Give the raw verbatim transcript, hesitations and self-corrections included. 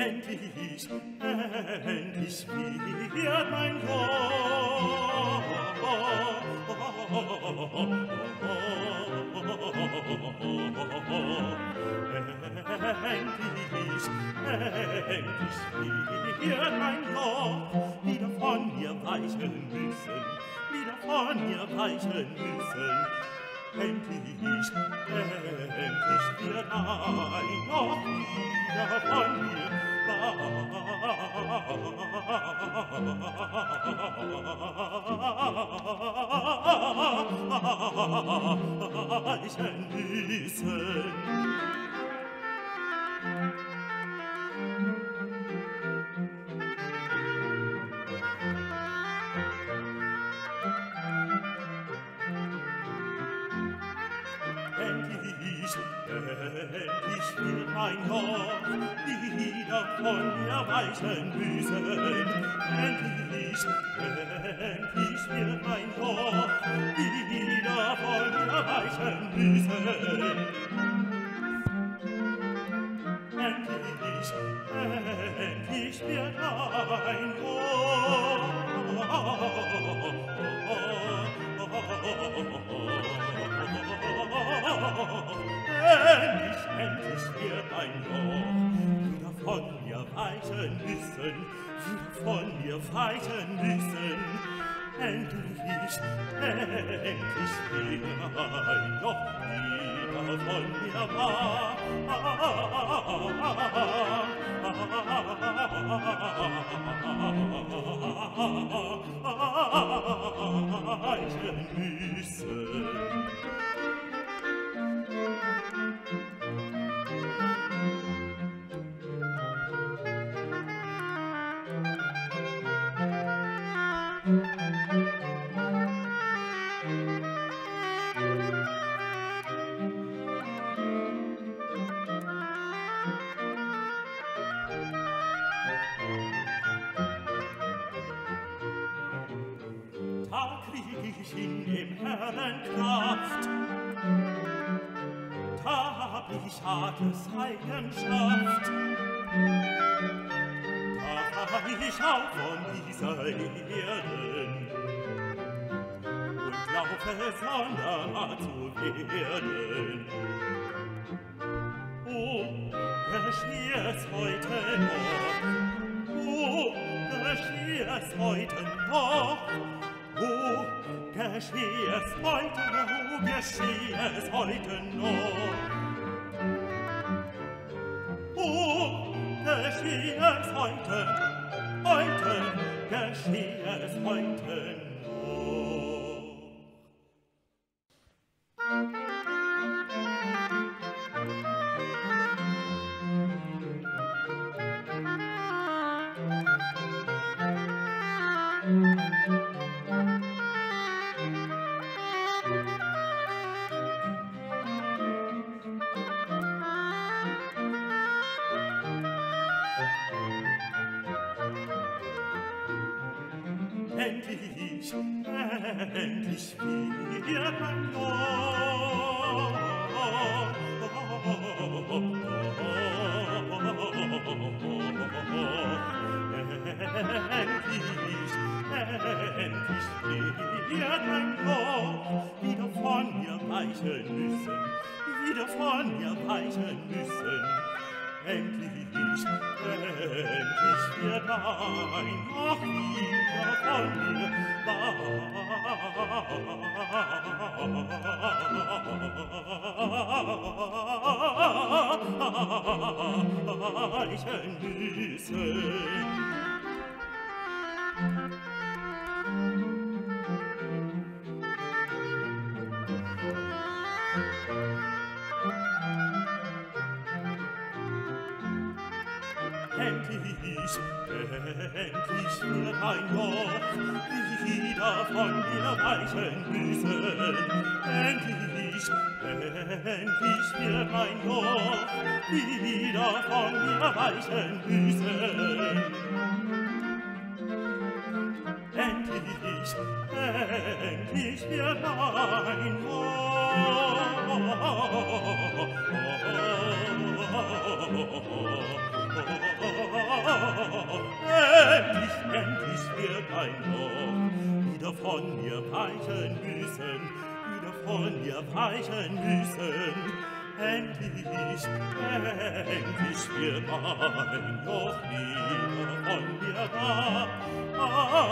endlich, endlich wird mein Joch. Endlich, endlich wird mein Joch wieder von mir weichen müssen, wieder von mir weichen müssen. Endlich, endlich wird ein Joch wieder von mir weichen müssen. Endlich, endlich wird mein Joch wieder von mir weichen müssen. Endlich, endlich wird mein Joch wieder von mir weichen müssen. Endlich, endlich wird mein Joch endlich, endlich wird ein Joch wieder von mir weichen müssen, wieder von mir weichen müssen. Endlich, endlich wird ein Joch wieder von mir weichen müssen. Da krieg ich in dem Herrn Kraft, da hab ich Gottes Eigenschaft, da fahr ich auf von dieser Erden und laufe sonderbar zu werden. Oh, gescheh es heute noch, oh, gescheh es heute noch, oh, gescheh es heute noch, gescheh es heute noch. Oh, gescheh es heute, heute, gescheh es heute noch. Endlich, endlich wird mein Joch. Endlich, endlich wird mein Joch wieder von mir weichen müssen, wieder von mir weichen müssen. Endlich, endlich wird mein Joch wieder von mir weichen müssen. Endlich, endlich wird mein Joch wieder von mir weichen müssen. Endlich, endlich wird mein Joch wieder von mir weichen müssen. Endlich, endlich wird mein Joch endlich, endlich wird ein Joch wieder von mir weichen müssen, wieder von mir weichen müssen. Endlich, endlich wird ein Joch wieder von mir